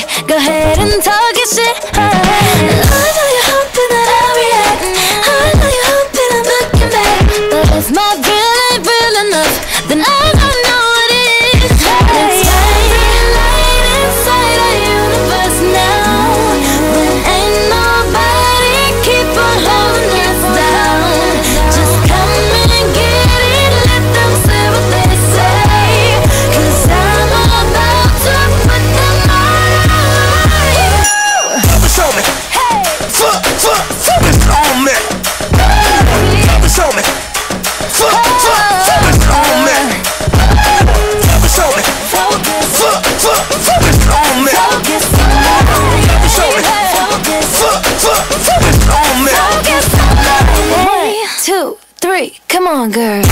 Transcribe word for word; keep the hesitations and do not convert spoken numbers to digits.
Go ahead and talk your shit. I know you're hoping that I'll react. I know you're hoping I'm looking back. But if my real ain't real enough, then I don't know what is. Let's find the light inside our universe now. When ain't nobody keep on holding us down. Just come and get it, let them say what they say. Cause I'm about to put them on. Focus on me. Hey. Fuck, fuck, focus on me. Focus on me. Fuck, fuck, focus on me. Focus on me. Focus. Fuck, fuck, focus on me. Focus. Focus on me. Focus. Fuck, fuck, focus on me. Focus. One, two, three, come on, girl.